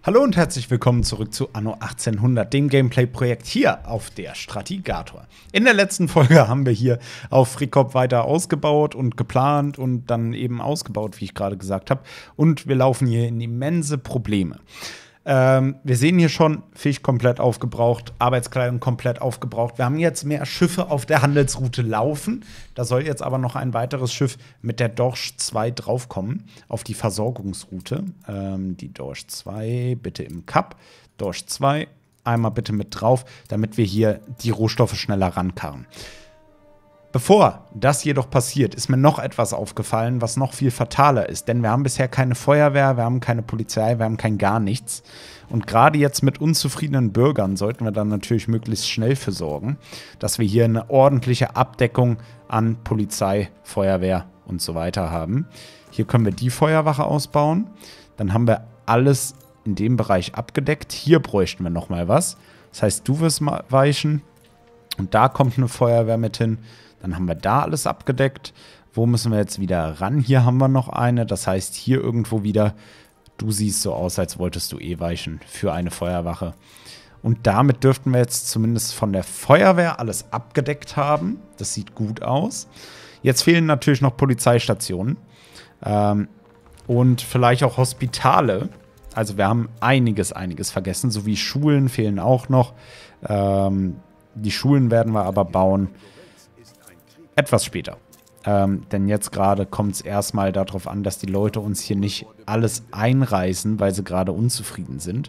Hallo und herzlich willkommen zurück zu Anno 1800, dem Gameplay-Projekt hier auf der Stratigator. In der letzten Folge haben wir hier auf Frikop weiter ausgebaut und geplant und dann eben ausgebaut, wie ich gerade gesagt habe. Und wir laufen hier in immense Probleme. Wir sehen hier schon, Fisch komplett aufgebraucht, Arbeitskleidung komplett aufgebraucht. Wir haben jetzt mehr Schiffe auf der Handelsroute laufen. Da soll jetzt aber noch ein weiteres Schiff mit der Dorsch 2 draufkommen, auf die Versorgungsroute. Die Dorsch 2 bitte im Cup. Dorsch 2 einmal bitte mit drauf, damit wir hier die Rohstoffe schneller rankarren. Bevor das jedoch passiert, ist mir noch etwas aufgefallen, was noch viel fataler ist. Denn wir haben bisher keine Feuerwehr, wir haben keine Polizei, wir haben kein gar nichts. Und gerade jetzt mit unzufriedenen Bürgern sollten wir dann natürlich möglichst schnell für sorgen, dass wir hier eine ordentliche Abdeckung an Polizei, Feuerwehr und so weiter haben. Hier können wir die Feuerwache ausbauen. Dann haben wir alles in dem Bereich abgedeckt. Hier bräuchten wir noch mal was. Das heißt, du wirst mal weichen. Und da kommt eine Feuerwehr mit hin. Dann haben wir da alles abgedeckt. Wo müssen wir jetzt wieder ran? Hier haben wir noch eine. Das heißt, hier irgendwo wieder. Du siehst so aus, als wolltest du eh weichen für eine Feuerwache. Und damit dürften wir jetzt zumindest von der Feuerwehr alles abgedeckt haben. Das sieht gut aus. Jetzt fehlen natürlich noch Polizeistationen. Und vielleicht auch Hospitale. Also wir haben einiges vergessen. Sowie Schulen fehlen auch noch. Die Schulen werden wir aber bauen. Etwas später. Denn jetzt gerade kommt es erstmal darauf an, dass die Leute uns hier nicht alles einreißen, weil sie gerade unzufrieden sind.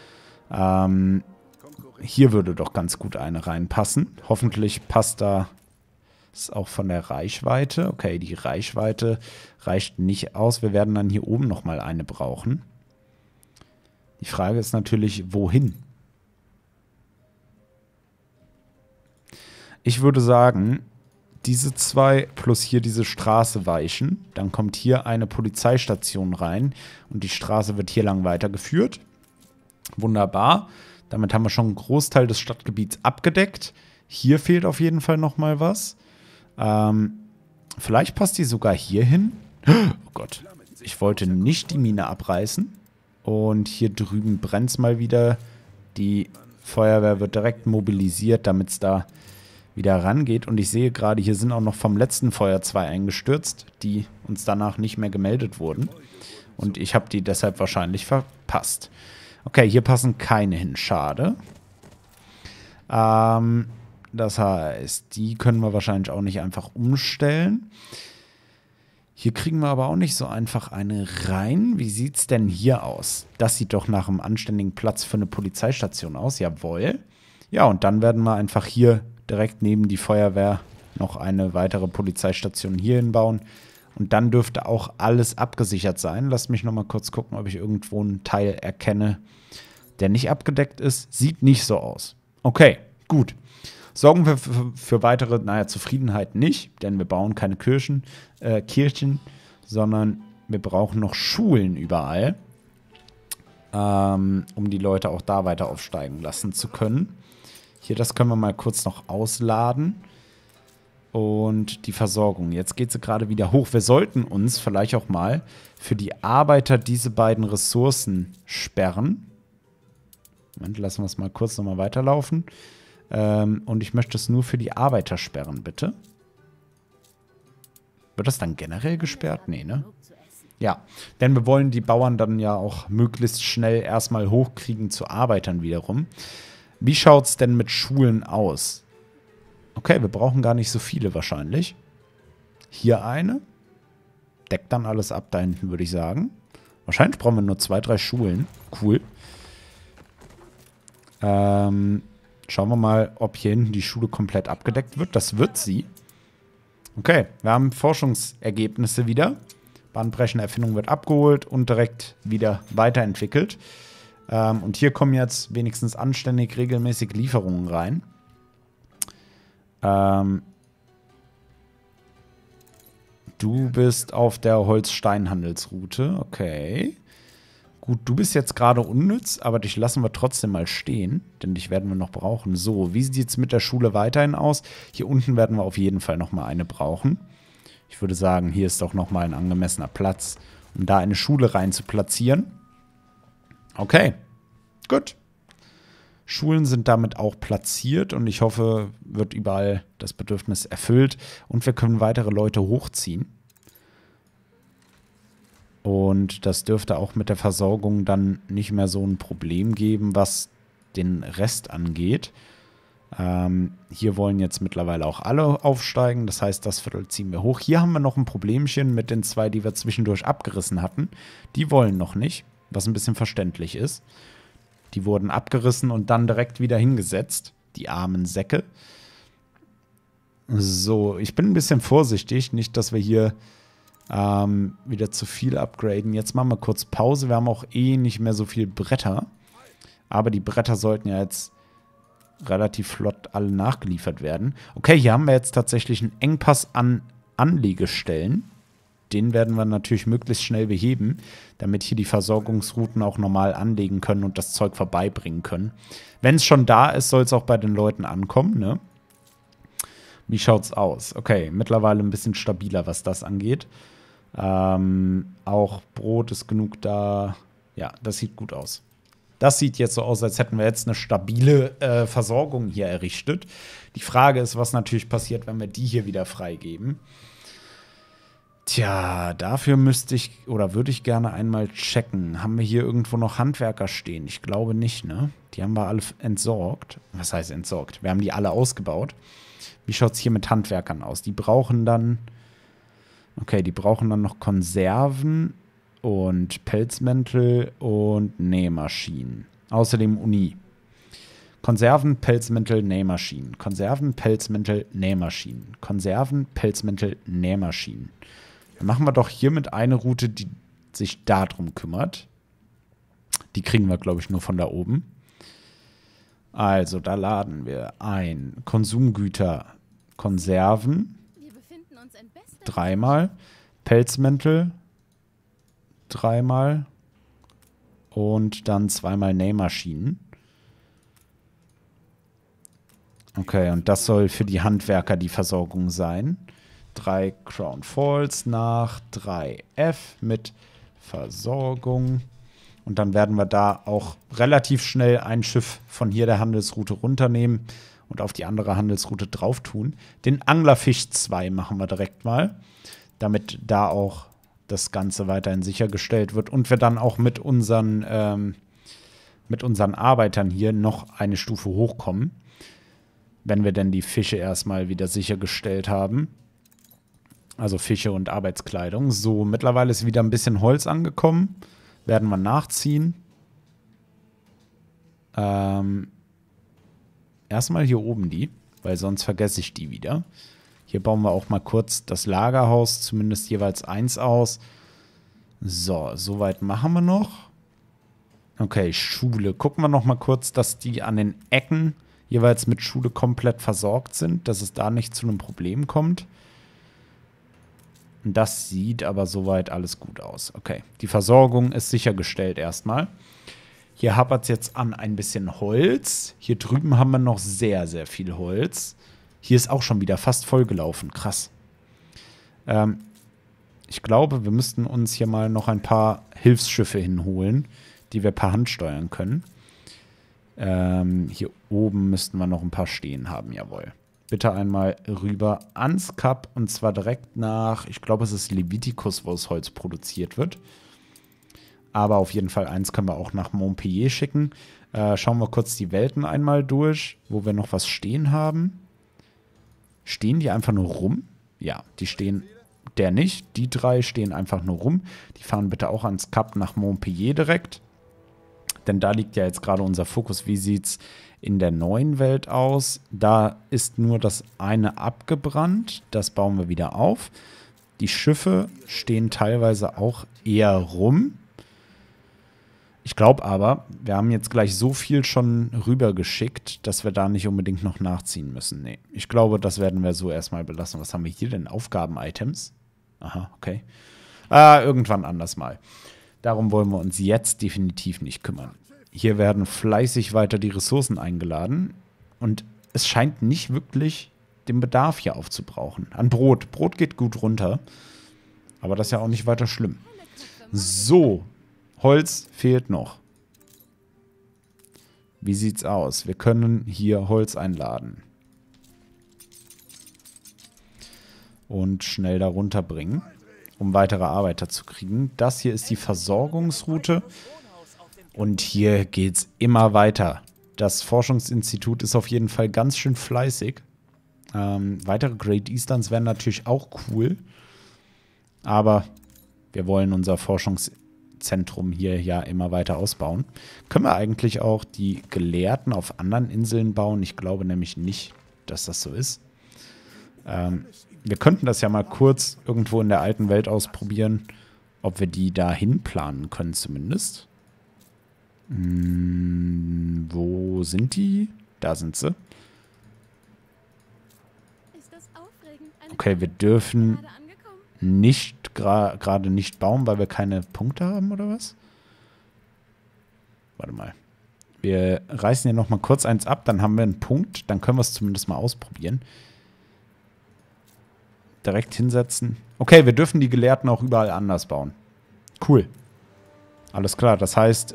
Hier würde doch ganz gut eine reinpassen. Hoffentlich passt da es auch von der Reichweite. Okay, die Reichweite reicht nicht aus. Wir werden dann hier oben nochmal eine brauchen. Die Frage ist natürlich, wohin? Ich würde sagen, diese zwei plus hier diese Straße weichen. Dann kommt hier eine Polizeistation rein und die Straße wird hier lang weitergeführt. Wunderbar. Damit haben wir schon einen Großteil des Stadtgebiets abgedeckt. Hier fehlt auf jeden Fall noch mal was. Vielleicht passt die sogar hier hin. Oh Gott. Ich wollte nicht die Mine abreißen. Und hier drüben brennt es mal wieder. Die Feuerwehr wird direkt mobilisiert, damit es da wieder rangeht. Und ich sehe gerade, hier sind auch noch vom letzten Feuer 2 eingestürzt, die uns danach nicht mehr gemeldet wurden. Und ich habe die deshalb wahrscheinlich verpasst. Okay, hier passen keine hin. Schade. Das heißt, die können wir wahrscheinlich auch nicht einfach umstellen. Hier kriegen wir aber auch nicht so einfach eine rein. Wie sieht es denn hier aus? Das sieht doch nach einem anständigen Platz für eine Polizeistation aus. Jawohl. Ja, und dann werden wir einfach hier direkt neben die Feuerwehr noch eine weitere Polizeistation hier hinbauen. Und dann dürfte auch alles abgesichert sein. Lasst mich noch mal kurz gucken, ob ich irgendwo einen Teil erkenne, der nicht abgedeckt ist. Sieht nicht so aus. Okay, gut. Sorgen wir für weitere, Zufriedenheit nicht, denn wir bauen keine Kirchen, sondern wir brauchen noch Schulen überall, um die Leute auch da weiter aufsteigen lassen zu können. Hier, das können wir mal kurz noch ausladen. Und die Versorgung. Jetzt geht sie gerade wieder hoch. Wir sollten uns vielleicht auch mal für die Arbeiter diese beiden Ressourcen sperren. Moment, lassen wir es mal kurz nochmal weiterlaufen. Und ich möchte es nur für die Arbeiter sperren, bitte. Wird das dann generell gesperrt? Nee, ne? Ja, denn wir wollen die Bauern dann ja auch möglichst schnell erstmal hochkriegen zu Arbeitern wiederum. Wie schaut es denn mit Schulen aus? Okay, wir brauchen gar nicht so viele wahrscheinlich. Hier eine. Deckt dann alles ab da hinten, würde ich sagen. Wahrscheinlich brauchen wir nur 2, 3 Schulen. Cool. Schauen wir mal, ob hier hinten die Schule komplett abgedeckt wird. Das wird sie. Okay, wir haben Forschungsergebnisse wieder. Bahnbrechende Erfindung wird abgeholt und direkt wieder weiterentwickelt. Und hier kommen jetzt wenigstens anständig regelmäßig Lieferungen rein. Du bist auf der Holz-Stein-Handelsroute. Okay. Gut, du bist jetzt gerade unnütz, aber dich lassen wir trotzdem mal stehen, denn dich werden wir noch brauchen. So, wie sieht es mit der Schule weiterhin aus? Hier unten werden wir auf jeden Fall noch mal eine brauchen. Ich würde sagen, hier ist doch noch mal ein angemessener Platz, um da eine Schule rein zu platzieren. Okay, Gut. Schulen sind damit auch platziert und ich hoffe, wird überall das Bedürfnis erfüllt und wir können weitere Leute hochziehen. Und das dürfte auch mit der Versorgung dann nicht mehr so ein Problem geben, was den Rest angeht. Hier wollen jetzt mittlerweile auch alle aufsteigen, das heißt, das Viertel ziehen wir hoch. Hier haben wir noch ein Problemchen mit den 2, die wir zwischendurch abgerissen hatten. Die wollen noch nicht, was ein bisschen verständlich ist. Die wurden abgerissen und dann direkt wieder hingesetzt. Die armen Säcke. So, ich bin ein bisschen vorsichtig. Nicht, dass wir hier wieder zu viel upgraden. Jetzt machen wir kurz Pause. Wir haben auch eh nicht mehr so viel Bretter. Aber die Bretter sollten ja jetzt relativ flott alle nachgeliefert werden. Okay, hier haben wir jetzt tatsächlich einen Engpass an Anlegestellen. Den werden wir natürlich möglichst schnell beheben, damit hier die Versorgungsrouten auch normal anlegen können und das Zeug vorbeibringen können. Wenn es schon da ist, soll es auch bei den Leuten ankommen, ne? Wie schaut's aus? Okay, mittlerweile ein bisschen stabiler, was das angeht. Auch Brot ist genug da. Ja, das sieht gut aus. Das sieht jetzt so aus, als hätten wir jetzt eine stabile Versorgung hier errichtet. Die Frage ist, was natürlich passiert, wenn wir die hier wieder freigeben. Tja, dafür müsste ich oder würde ich gerne einmal checken. Haben wir hier irgendwo noch Handwerker stehen? Ich glaube nicht, ne? Die haben wir alle entsorgt. Was heißt entsorgt? Wir haben die alle ausgebaut. Wie schaut es hier mit Handwerkern aus? Die brauchen dann. Okay, die brauchen dann noch Konserven und Pelzmäntel und Nähmaschinen. Außerdem Uni. Konserven, Pelzmäntel, Nähmaschinen. Konserven, Pelzmäntel, Nähmaschinen. Konserven, Pelzmäntel, Nähmaschinen. Dann machen wir doch hiermit eine Route, die sich darum kümmert. Die kriegen wir, glaube ich, nur von da oben. Also, da laden wir ein. Konsumgüter, Konserven. 3-mal. Pelzmäntel. 3-mal. Und dann 2-mal Nähmaschinen. Okay, und das soll für die Handwerker die Versorgung sein. 3 Crown Falls nach 3F mit Versorgung. Und dann werden wir da auch relativ schnell ein Schiff von hier der Handelsroute runternehmen und auf die andere Handelsroute drauf tun. Den Anglerfisch 2 machen wir direkt mal, damit da auch das Ganze weiterhin sichergestellt wird und wir dann auch mit unseren Arbeitern hier noch eine Stufe hochkommen, wenn wir denn die Fische erstmal wieder sichergestellt haben. Also Fische und Arbeitskleidung. So, mittlerweile ist wieder ein bisschen Holz angekommen. Werden wir nachziehen. Erstmal hier oben die, weil sonst vergesse ich die wieder. Hier bauen wir auch mal kurz das Lagerhaus, zumindest jeweils 1 aus. So, soweit machen wir noch. Okay, Schule. Gucken wir noch mal kurz, dass die an den Ecken jeweils mit Schule komplett versorgt sind, dass es da nicht zu einem Problem kommt. Das sieht aber soweit alles gut aus. Okay, die Versorgung ist sichergestellt erstmal. Hier hapert es jetzt an ein bisschen Holz. Hier drüben haben wir noch sehr, sehr viel Holz. Hier ist auch schon wieder fast vollgelaufen. Krass. Ich glaube, wir müssten uns hier mal noch ein paar Hilfsschiffe hinholen, die wir per Hand steuern können. Hier oben müssten wir noch ein paar stehen haben, jawohl. Bitte einmal rüber ans Kap und zwar direkt nach, ich glaube, es ist Leviticus, wo das Holz produziert wird. Aber auf jeden Fall eins können wir auch nach Montpellier schicken. Schauen wir kurz die Welten einmal durch, wo wir noch was stehen haben. Stehen die einfach nur rum? Ja, die stehen, der nicht. Die 3 stehen einfach nur rum. Die fahren bitte auch ans Kap nach Montpellier direkt. Denn da liegt ja jetzt gerade unser Fokus. Wie sieht es in der neuen Welt aus? Da ist nur das eine abgebrannt. Das bauen wir wieder auf. Die Schiffe stehen teilweise auch eher rum. Ich glaube aber, wir haben jetzt gleich so viel schon rübergeschickt, dass wir da nicht unbedingt noch nachziehen müssen. Nee, ich glaube, das werden wir so erstmal belassen. Was haben wir hier denn? Aufgaben-Items? Aha, okay. Irgendwann anders mal. Darum wollen wir uns jetzt definitiv nicht kümmern. Hier werden fleißig weiter die Ressourcen eingeladen. Und es scheint nicht wirklich den Bedarf hier aufzubrauchen. An Brot. Brot geht gut runter. Aber das ist ja auch nicht weiter schlimm. So. Holz fehlt noch. Wie sieht's aus? Wir können hier Holz einladen. Und schnell da runterbringen, um weitere Arbeiter zu kriegen. Das hier ist die Versorgungsroute. Und hier geht's immer weiter. Das Forschungsinstitut ist auf jeden Fall ganz schön fleißig. Weitere Great Easterns wären natürlich auch cool. Aber wir wollen unser Forschungszentrum hier ja immer weiter ausbauen. Können wir eigentlich auch die Gelehrten auf anderen Inseln bauen? Ich glaube nämlich nicht, dass das so ist. Wir könnten das ja mal kurz irgendwo in der alten Welt ausprobieren, ob wir die dahin planen können zumindest. Wo sind die? Da sind sie. Okay, wir dürfen nicht gerade nicht bauen, weil wir keine Punkte haben, oder was? Warte mal. Wir reißen hier noch mal kurz eins ab, dann haben wir einen Punkt. Dann können wir es zumindest mal ausprobieren. Direkt hinsetzen. Okay, wir dürfen die Gelehrten auch überall anders bauen. Cool. Alles klar, das heißt,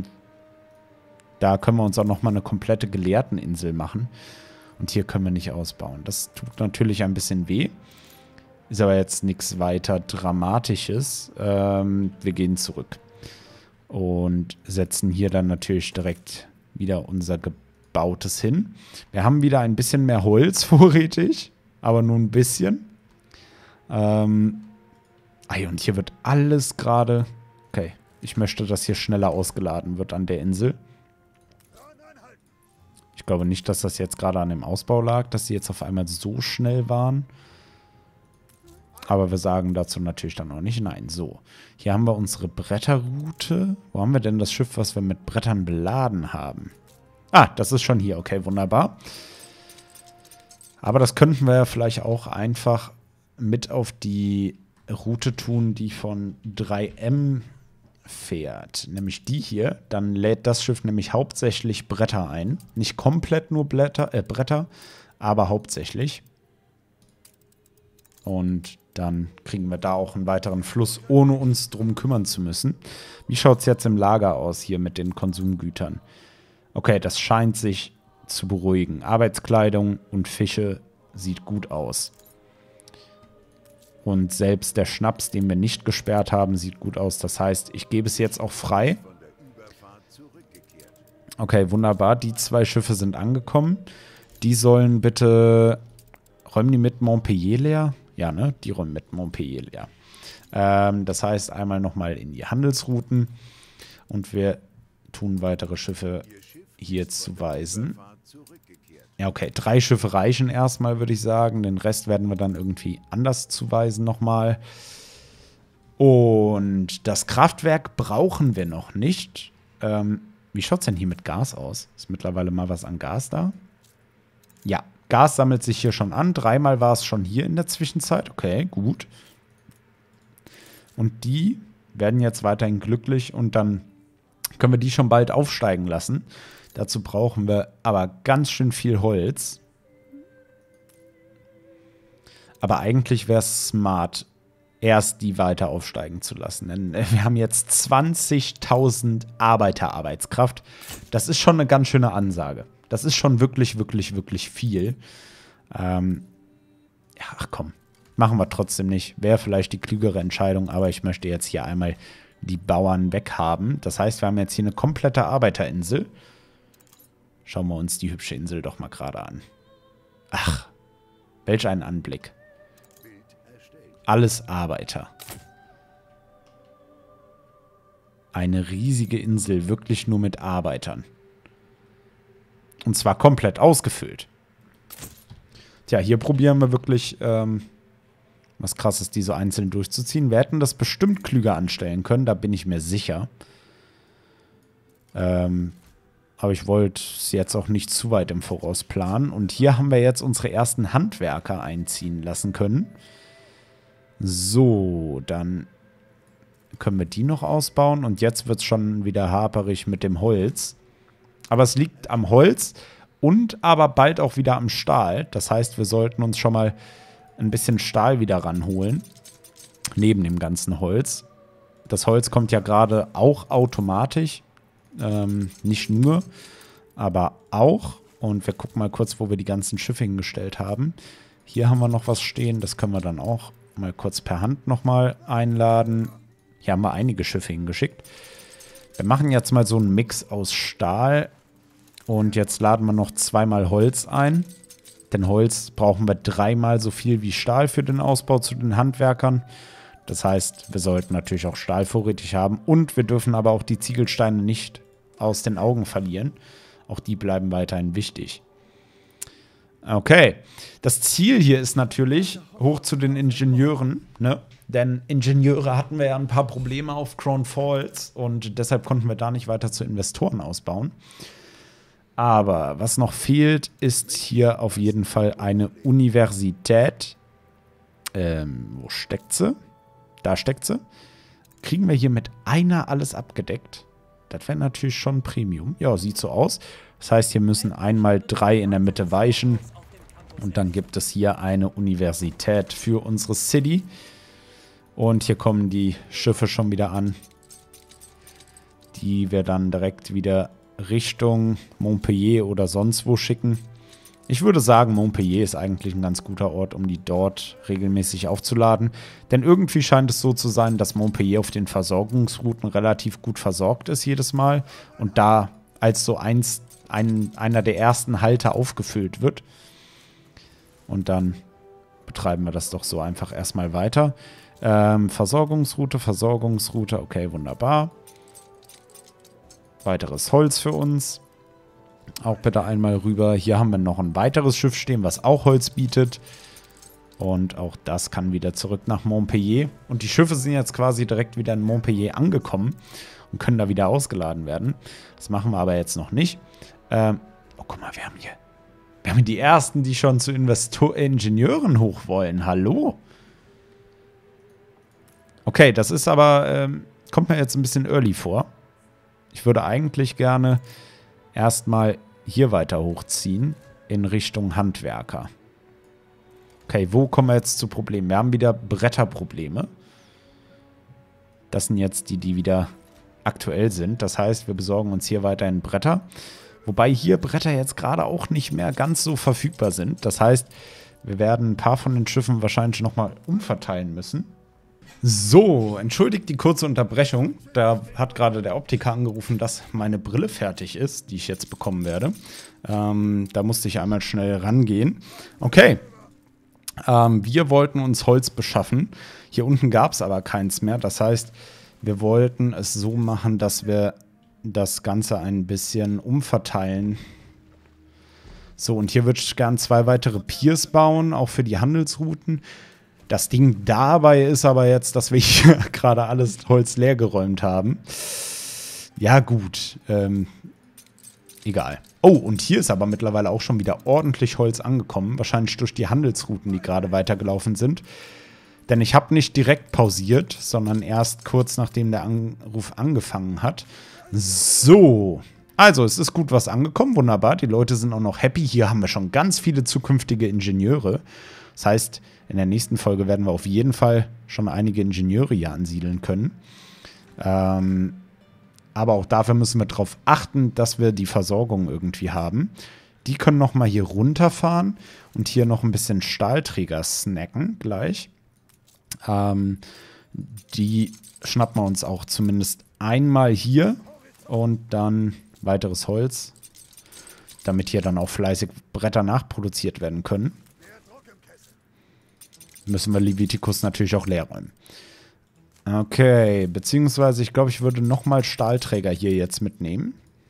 da können wir uns auch noch mal eine komplette Gelehrteninsel machen. Und hier können wir nicht ausbauen. Das tut natürlich ein bisschen weh. Ist aber jetzt nichts weiter Dramatisches. Wir gehen zurück. Und setzen hier dann natürlich direkt wieder unser Gebautes hin. Wir haben wieder ein bisschen mehr Holz vorrätig. Aber nur ein bisschen. Und hier wird alles gerade... Okay, ich möchte, dass hier schneller ausgeladen wird an der Insel. Ich glaube nicht, dass das jetzt gerade an dem Ausbau lag, dass sie jetzt auf einmal so schnell waren. Aber wir sagen dazu natürlich dann auch nicht nein. So, hier haben wir unsere Bretterroute. Wo haben wir denn das Schiff, was wir mit Brettern beladen haben? Ah, das ist schon hier. Okay, wunderbar. Aber das könnten wir ja vielleicht auch einfach mit auf die Route tun, die von 3M fährt. Nämlich die hier. Dann lädt das Schiff nämlich hauptsächlich Bretter ein. Nicht komplett nur Bretter, aber hauptsächlich. Und dann kriegen wir da auch einen weiteren Fluss, ohne uns drum kümmern zu müssen. Wie schaut es jetzt im Lager aus hier mit den Konsumgütern? Okay, das scheint sich zu beruhigen. Arbeitskleidung und Fische sieht gut aus. Und selbst der Schnaps, den wir nicht gesperrt haben, sieht gut aus. Das heißt, ich gebe es jetzt auch frei. Okay, wunderbar. Die 2 Schiffe sind angekommen. Die sollen bitte... Räumen die mit Montpellier leer? Ja, ne? Die räumen mit Montpellier leer. Das heißt, einmal nochmal in die Handelsrouten. Und wir tun weitere Schiffe hier zuweisen. Ja, okay. 3 Schiffe reichen erstmal, würde ich sagen. Den Rest werden wir dann irgendwie anders zuweisen nochmal. Und das Kraftwerk brauchen wir noch nicht. Wie schaut es denn hier mit Gas aus? Ist mittlerweile mal was an Gas da? Ja, Gas sammelt sich hier schon an. 3-mal war es schon hier in der Zwischenzeit. Okay, gut. Und die werden jetzt weiterhin glücklich und dann können wir die schon bald aufsteigen lassen. Dazu brauchen wir aber ganz schön viel Holz. Aber eigentlich wäre es smart, erst die weiter aufsteigen zu lassen. Denn wir haben jetzt 20.000 Arbeiterarbeitskraft. Das ist schon eine ganz schöne Ansage. Das ist schon wirklich, wirklich, wirklich viel. Ja, ach komm. Machen wir trotzdem nicht. Wäre vielleicht die klügere Entscheidung, aber ich möchte jetzt hier einmal die Bauern weghaben. Das heißt, wir haben jetzt hier eine komplette Arbeiterinsel. Schauen wir uns die hübsche Insel doch mal gerade an. Ach, welch ein Anblick. Alles Arbeiter. Eine riesige Insel, wirklich nur mit Arbeitern. Und zwar komplett ausgefüllt. Tja, hier probieren wir wirklich was Krasses, die so einzeln durchzuziehen. Wir hätten das bestimmt klüger anstellen können, da bin ich mir sicher. Aber ich wollte es jetzt auch nicht zu weit im Voraus planen. Und hier haben wir jetzt unsere ersten Handwerker einziehen lassen können. So, dann können wir die noch ausbauen. Und jetzt wird es schon wieder haperig mit dem Holz. Aber es liegt am Holz und aber bald auch wieder am Stahl. Das heißt, wir sollten uns schon mal ein bisschen Stahl wieder ranholen. Neben dem ganzen Holz. Das Holz kommt ja gerade auch automatisch. Nicht nur. aber auch. Und wir gucken mal kurz, wo wir die ganzen Schiffe hingestellt haben. Hier haben wir noch was stehen. Das können wir dann auch mal kurz per Hand nochmal einladen. Hier haben wir einige Schiffe hingeschickt. Wir machen jetzt mal so einen Mix aus Stahl. Und jetzt laden wir noch 2-mal Holz ein. Denn Holz brauchen wir 3-mal so viel wie Stahl für den Ausbau zu den Handwerkern. Das heißt, wir sollten natürlich auch Stahl vorrätig haben. Und wir dürfen aber auch die Ziegelsteine nicht aus den Augen verlieren. Auch die bleiben weiterhin wichtig. Okay. Das Ziel hier ist natürlich, hoch zu den Ingenieuren, ne? Denn Ingenieure hatten wir ja ein paar Probleme auf Crown Falls. Und deshalb konnten wir da nicht weiter zu Investoren ausbauen. Aber was noch fehlt, ist hier auf jeden Fall eine Universität. Wo steckt sie? Da steckt sie. Kriegen wir hier mit einer alles abgedeckt? Das wäre natürlich schon Premium. Ja, sieht so aus. Das heißt, hier müssen 1x3 in der Mitte weichen. Und dann gibt es hier eine Universität für unsere City. Und hier kommen die Schiffe schon wieder an, die wir dann direkt wieder Richtung Montpellier oder sonst wo schicken. Ich würde sagen, Montpellier ist eigentlich ein ganz guter Ort, um die dort regelmäßig aufzuladen. Denn irgendwie scheint es so zu sein, dass Montpellier auf den Versorgungsrouten relativ gut versorgt ist jedes Mal. Und da als so einer der ersten Halter aufgefüllt wird. Und dann betreiben wir das doch so einfach erstmal weiter. Versorgungsroute, okay, wunderbar. Weiteres Holz für uns. Auch bitte einmal rüber. Hier haben wir noch ein weiteres Schiff stehen, was auch Holz bietet. Und auch das kann wieder zurück nach Montpellier. Und die Schiffe sind jetzt quasi direkt wieder in Montpellier angekommen und können da wieder ausgeladen werden. Das machen wir aber jetzt noch nicht. Oh, guck mal, wir haben hier die ersten, die schon zu Ingenieuren hoch wollen. Hallo? Okay, das ist aber, kommt mir jetzt ein bisschen early vor. Ich würde eigentlich gerne erstmal hier weiter hochziehen in Richtung Handwerker. Okay, wo kommen wir jetzt zu Problemen? Wir haben wieder Bretterprobleme. Das sind jetzt die wieder aktuell sind. Das heißt, wir besorgen uns hier weiterhin Bretter. Wobei hier Bretter jetzt gerade auch nicht mehr ganz so verfügbar sind. Das heißt, wir werden ein paar von den Schiffen wahrscheinlich nochmal umverteilen müssen. So, entschuldigt die kurze Unterbrechung. Da hat gerade der Optiker angerufen, dass meine Brille fertig ist, die ich jetzt bekommen werde. Da musste ich einmal schnell rangehen. Okay, wir wollten uns Holz beschaffen. Hier unten gab es aber keins mehr. Das heißt, wir wollten es so machen, dass wir das Ganze ein bisschen umverteilen. So, und hier würde ich gern 2 weitere Piers bauen, auch für die Handelsrouten. Das Ding dabei ist aber jetzt, dass wir hier gerade alles Holz leergeräumt haben. Ja, gut. Egal. Oh, und hier ist aber mittlerweile auch schon wieder ordentlich Holz angekommen. Wahrscheinlich durch die Handelsrouten, die gerade weitergelaufen sind. Denn ich habe nicht direkt pausiert, sondern erst kurz nachdem der Anruf angefangen hat. So. Also, es ist gut was angekommen. Wunderbar. Die Leute sind auch noch happy. Hier haben wir schon ganz viele zukünftige Ingenieure. Das heißt, in der nächsten Folge werden wir auf jeden Fall schon einige Ingenieure hier ansiedeln können. Aber auch dafür müssen wir darauf achten, dass wir die Versorgung irgendwie haben. Die können noch mal hier runterfahren und hier noch ein bisschen Stahlträger snacken gleich. Die schnappen wir uns auch zumindest einmal hier und dann weiteres Holz, damit hier dann auch fleißig Bretter nachproduziert werden können. Müssen wir Leviticus natürlich auch leer räumen. Okay, beziehungsweise ich glaube, ich würde nochmal Stahlträger hier jetzt mitnehmen.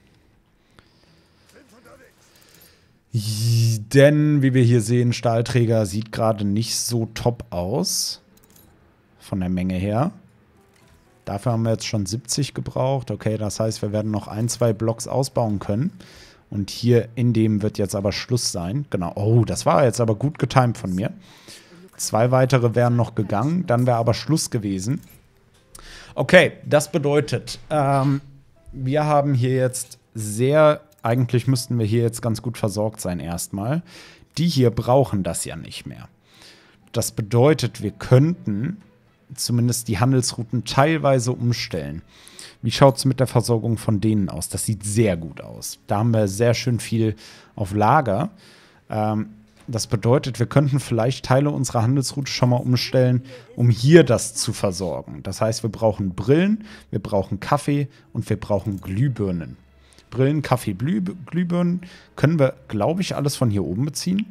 Denn, wie wir hier sehen, Stahlträger sieht gerade nicht so top aus. Von der Menge her. Dafür haben wir jetzt schon 70 gebraucht. Okay, das heißt, wir werden noch 1, 2 Blocks ausbauen können. Und hier in dem wird jetzt aber Schluss sein. Genau. Oh, das war jetzt aber gut getimt von mir. 2 weitere wären noch gegangen, dann wäre aber Schluss gewesen. Okay, das bedeutet, wir haben hier jetzt eigentlich müssten wir hier jetzt ganz gut versorgt sein erstmal. Die hier brauchen das ja nicht mehr. Das bedeutet, wir könnten zumindest die Handelsrouten teilweise umstellen. Wie schaut es mit der Versorgung von denen aus? Das sieht sehr gut aus. Da haben wir sehr schön viel auf Lager. Das bedeutet, wir könnten vielleicht Teile unserer Handelsroute schon mal umstellen, um hier das zu versorgen. Das heißt, wir brauchen Brillen, wir brauchen Kaffee und wir brauchen Glühbirnen. Brillen, Kaffee, Glühbirnen können wir, glaube ich, alles von hier oben beziehen.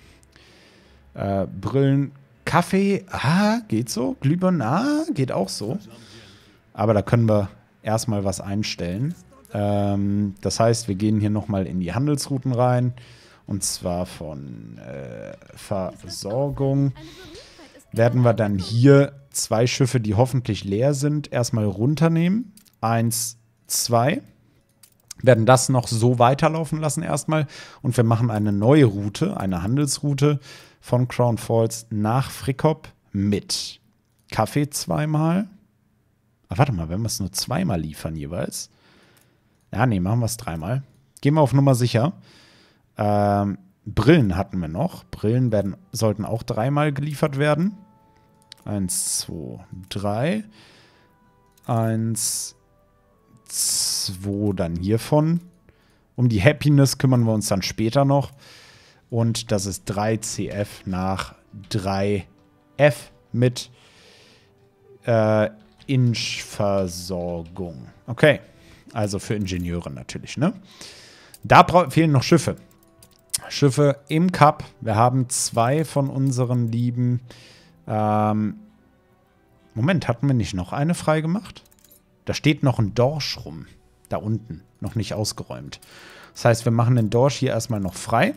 Brillen, Kaffee, geht so. Glühbirnen, geht auch so. Aber da können wir erstmal was einstellen. Das heißt, wir gehen hier nochmal in die Handelsrouten rein. Und zwar von Versorgung werden wir dann hier 2 Schiffe, die hoffentlich leer sind, erstmal runternehmen. 1, 2. Werden das noch so weiterlaufen lassen erstmal. Und wir machen eine neue Route, eine Handelsroute von Crown Falls nach Frikop mit Kaffee 2-mal. Warte mal, wenn wir es nur 2-mal liefern jeweils. Ja, nee, machen wir es 3-mal. Gehen wir auf Nummer sicher. Brillen hatten wir noch. Brillen sollten auch 3-mal geliefert werden. 1, 2, 3. 1, 2 dann hiervon. Um die Happiness kümmern wir uns dann später noch. Und das ist 3 CF nach 3 F mit Inch-Versorgung. Okay, also für Ingenieure natürlich, ne? Da fehlen noch Schiffe. Schiffe im Cup. Wir haben 2 von unseren lieben Moment, hatten wir nicht noch eine freigemacht? Da steht noch ein Dorsch rum. Da unten. Noch nicht ausgeräumt. Das heißt, wir machen den Dorsch hier erstmal noch frei.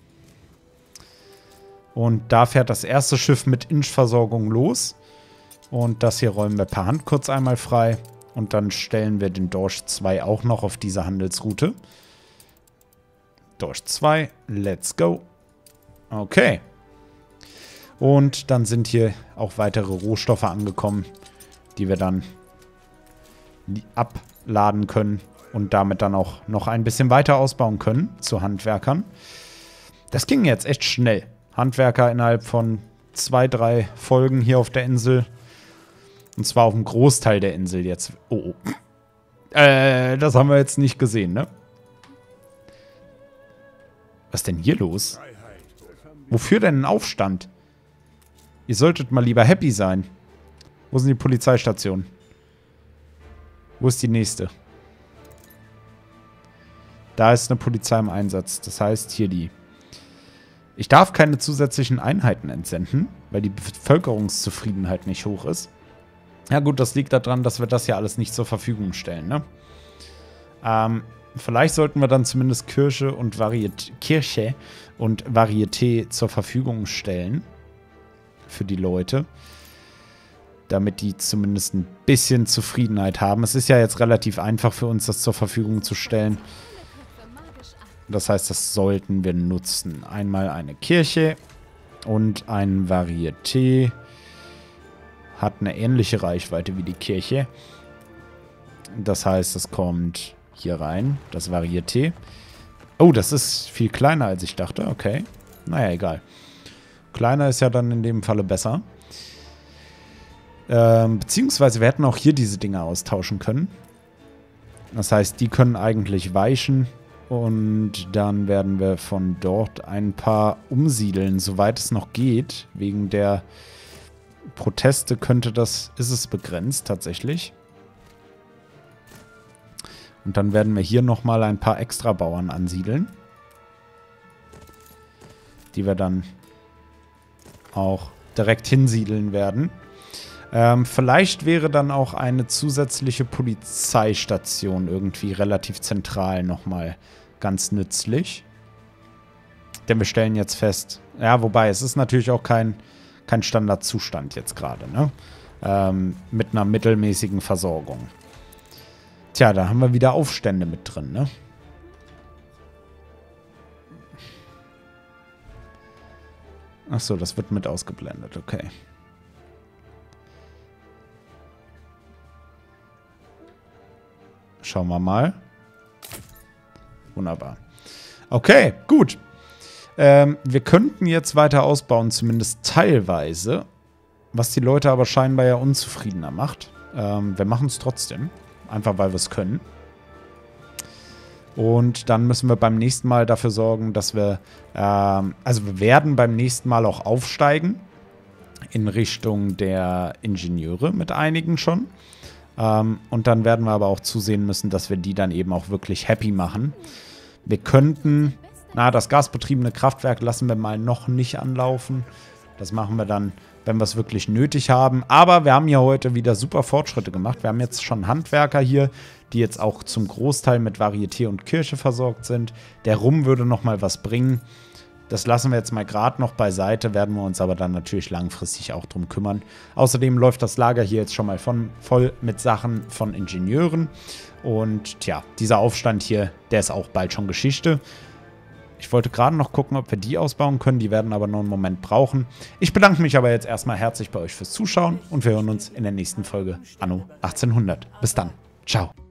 Und da fährt das erste Schiff mit Inch-Versorgung los. Und das hier räumen wir per Hand kurz einmal frei. Und dann stellen wir den Dorsch 2 auch noch auf diese Handelsroute. Dorsch 2, let's go. Okay. Und dann sind hier auch weitere Rohstoffe angekommen, die wir dann abladen können und damit dann auch noch ein bisschen weiter ausbauen können zu Handwerkern. Das ging jetzt echt schnell. Handwerker innerhalb von 2, 3 Folgen hier auf der Insel. Und zwar auf dem Großteil der Insel jetzt. Oh. Das haben wir jetzt nicht gesehen, ne? Was ist denn hier los? Wofür denn ein Aufstand? Ihr solltet mal lieber happy sein. Wo sind die Polizeistationen? Wo ist die nächste? Da ist eine Polizei im Einsatz. Das heißt, hier die. Ich darf keine zusätzlichen Einheiten entsenden, weil die Bevölkerungszufriedenheit nicht hoch ist. Ja gut, das liegt daran, dass wir das ja alles nicht zur Verfügung stellen, ne? Vielleicht sollten wir dann zumindest Kirche und Varieté zur Verfügung stellen. Für die Leute. Damit die zumindest ein bisschen Zufriedenheit haben. Es ist ja jetzt relativ einfach für uns, das zur Verfügung zu stellen. Das heißt, das sollten wir nutzen. Einmal eine Kirche und ein Varieté. Hat eine ähnliche Reichweite wie die Kirche. Das heißt, es kommt hier rein, das Varieté. Oh, das ist viel kleiner, als ich dachte. Okay. Naja, egal. Kleiner ist ja dann in dem Falle besser. Beziehungsweise wir hätten auch hier diese Dinge austauschen können. Das heißt, die können eigentlich weichen. Und dann werden wir von dort ein paar umsiedeln, soweit es noch geht. Wegen der Proteste ist es begrenzt tatsächlich. Und dann werden wir hier nochmal ein paar extra Bauern ansiedeln. Die wir dann auch direkt hinsiedeln werden. Vielleicht wäre dann auch eine zusätzliche Polizeistation irgendwie relativ zentral nochmal ganz nützlich. Denn wir stellen jetzt fest, ja, wobei, es ist natürlich auch kein Standardzustand jetzt gerade, ne? Mit einer mittelmäßigen Versorgung. Tja, da haben wir wieder Aufstände mit drin, ne? Achso, das wird mit ausgeblendet, okay. Schauen wir mal. Wunderbar. Okay, gut. Wir könnten jetzt weiter ausbauen, zumindest teilweise. Was die Leute aber scheinbar ja unzufriedener macht. Wir machen es trotzdem. einfach weil wir es können. Und dann müssen wir beim nächsten Mal dafür sorgen, dass wir, also wir werden beim nächsten Mal auch aufsteigen in Richtung der Ingenieure mit einigen schon. Und dann werden wir aber auch zusehen müssen, dass wir die dann eben auch wirklich happy machen. Wir könnten, das gasbetriebene Kraftwerk lassen wir mal noch nicht anlaufen. Das machen wir dann, wenn wir es wirklich nötig haben. Aber wir haben hier heute wieder super Fortschritte gemacht. Wir haben jetzt schon Handwerker hier, die jetzt auch zum Großteil mit Varieté und Kirche versorgt sind. Der Rum würde noch mal was bringen. Das lassen wir jetzt mal gerade noch beiseite, werden wir uns aber dann natürlich langfristig auch drum kümmern. Außerdem läuft das Lager hier jetzt schon mal voll mit Sachen von Ingenieuren. Und tja, dieser Aufstand hier, der ist auch bald schon Geschichte. Ich wollte gerade noch gucken, ob wir die ausbauen können. Die werden aber noch einen Moment brauchen. Ich bedanke mich aber jetzt erstmal herzlich bei euch fürs Zuschauen und wir hören uns in der nächsten Folge Anno 1800. Bis dann. Ciao.